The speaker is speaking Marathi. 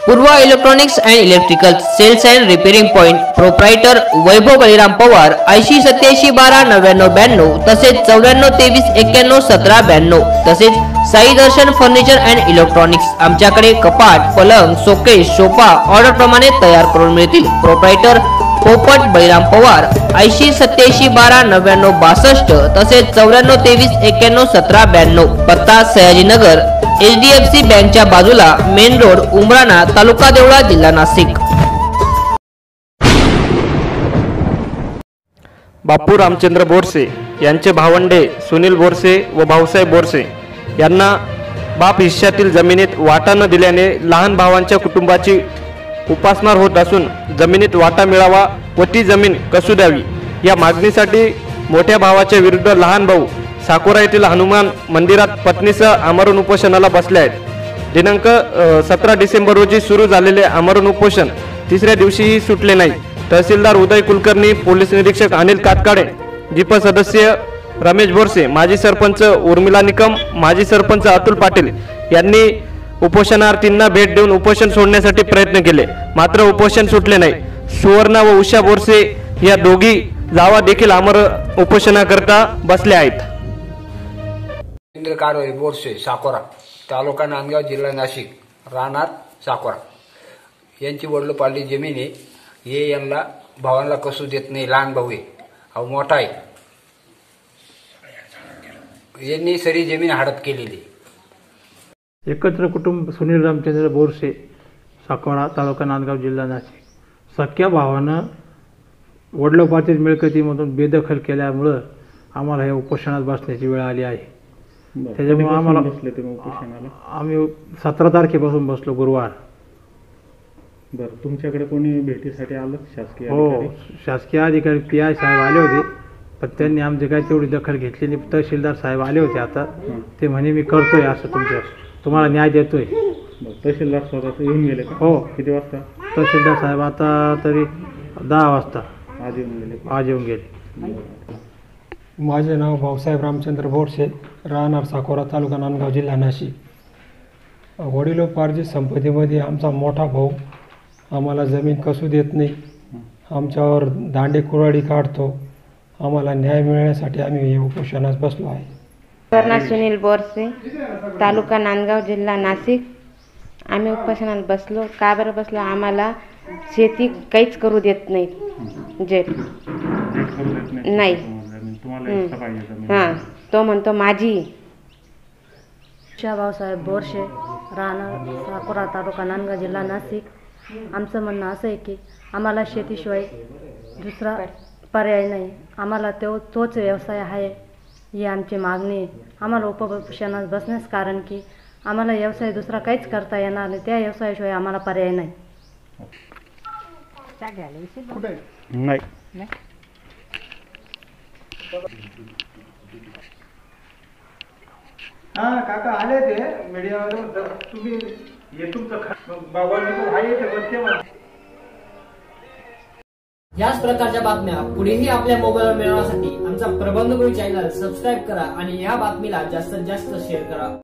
Purva electronics and electrical sales and repairing point proprietor Vaibhav Baliram Pawar 8087129992 तसेच 9423911792 तसेच Sai Darshan furniture and electronics आमच्याकडे कपाट पलंग शोकेस सोफा ऑर्डर प्रमाणे तयार करून मिळतील। प्रोप्रायटर पोपट बळीराम पवार 8087129962 तसेच 9423911792 पत्ता सयाजीनगर HDFC बँकच्या बाजूला मेन रोड उमराणा तालुका देवळा जिल्हा नाशिक। बापू रामचंद्र बोरसे यांचे भावंडे सुनील बोरसे व भाऊसाहेब बोरसे यांना बाप हिश्श्यातील जमिनीत वाटा न दिल्याने लहान भावांच्या कुटुंबाची उपासमार होत असून जमिनीत वाटा मिळावा व ती जमीन कसू द्यावी या मागणीसाठी मोठ्या भावाच्या विरुद्ध लहान भाऊ साकोरा येथील हनुमान मंदिरात पत्नीसह आमरण उपोषणाला बसले आहेत। दिनांक 17 डिसेंबर रोजी सुरू झालेले आमरण उपोषण तिसऱ्या दिवशीही सुटले नाही। तहसीलदार उदय कुलकर्णी, पोलीस निरीक्षक अनिल कातकाडे, जिप सदस्य रमेश बोरसे, माजी सरपंच उर्मिला निकम, माजी सरपंच अतुल पाटील यांनी उपोषणार्थींना भेट देऊन उपोषण सोडण्यासाठी प्रयत्न केले, मात्र उपोषण सुटले नाही। सुवर्णा व उषा बोरसे या दोघी जावा देखील आमरण उपोषणाकरता बसल्या आहेत। कारवाई बोरसे साकोरा तालुका नांदगाव जिल्हा नाशिक राहणार साकोरा यांची वडलोपार्ली जमीन आहे। हे यांना भावांना कसू देत नाही, लहान भाऊ आहे, हा मोठा आहे। यांनी सरी जमीन हडप केलेली। एकत्र कुटुंब सुनील रामचंद्र बोरसे साकोरा तालुका नांदगाव जिल्हा नाशिक सख्या भावानं वडलोपार्जित मिळकतीमधून बेदखल केल्यामुळं आम्हाला हे उपोषणात बसण्याची वेळ आली आहे। त्याच्यामुळे आम्हाला आम्ही 17 तारखेपासून बसलो गुरुवार। बरं, तुमच्याकडे कोणी भेटीसाठी आलं शासकीय? हो, शासकीय अधिकारी PI साहेब आले होते, पण त्यांनी आमची काही तेवढी दखल घेतली नाही। तहसीलदार साहेब आले होते, आता ते म्हणे मी करतोय असं तुम्हाला न्याय देतोय। तहसीलदार स्वतः येऊन गेले का? हो। किती वाजता? तहसीलदार साहेब आता तरी 10 वाजता आज येऊन गेले? आज येऊन गेले। माझे नाव भाऊसाहेब रामचंद्र बोरसे, राहणार साकोरा तालुका नांदगाव जिल्हा नाशिक। वडिलोपार्जित संपत्तीमध्ये आमचा मोठा भाऊ आम्हाला जमीन कसू देत नाही, आमच्यावर दांडे कुऱ्हाडी काढतो। आम्हाला न्याय मिळण्यासाठी आम्ही हे उपोषणास बसलो आहे। सुवर्णा सुनील बोरसे तालुका नांदगाव जिल्हा नाशिक आम्ही उपोषणाला बसलो। का बरं बसलो? आम्हाला शेती काहीच करू देत नाही, नाही। हां, तो म्हणतो माझी। भाऊसाहेब बोरसे राहणार साकोरा तालुका नांदगाव जिल्हा नाशिक। आमचं म्हणणं असं आहे की आम्हाला शेतीशिवाय दुसरा पर्याय नाही, आम्हाला तोच व्यवसाय आहे, ही आमची मागणी आहे। आम्हाला उपोषणात बसण्यास कारण की आम्हाला व्यवसाय दुसरा काहीच करता येणार नाही, त्या व्यवसायाशिवाय आम्हाला पर्याय नाही। नाही हां काका आले ते मीडियावर, तुम्ही हे तुमचं याच प्रकारच्या बातम्या पुढेही आपल्या मोबाईलवर मिळवण्यासाठी आमचा प्रबंधगुरू चॅनल सबस्क्राईब करा आणि या बातमीला जास्तीत जास्त शेअर करा।